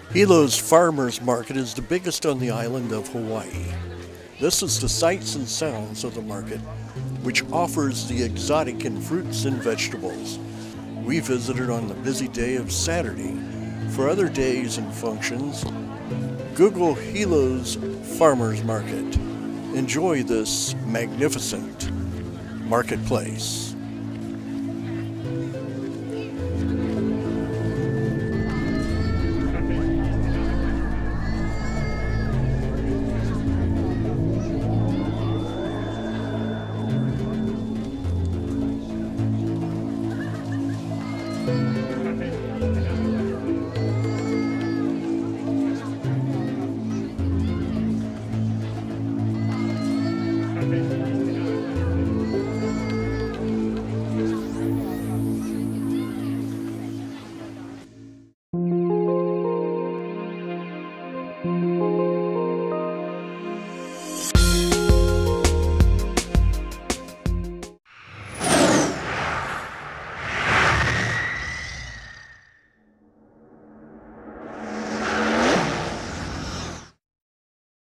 Hilo's Farmers Market is the biggest on the island of Hawaii. This is the sights and sounds of the market, which offers the exotic in fruits and vegetables. We visited on the busy day of Saturday. For other days and functions, Google Hilo's Farmers Market. Enjoy this magnificent marketplace.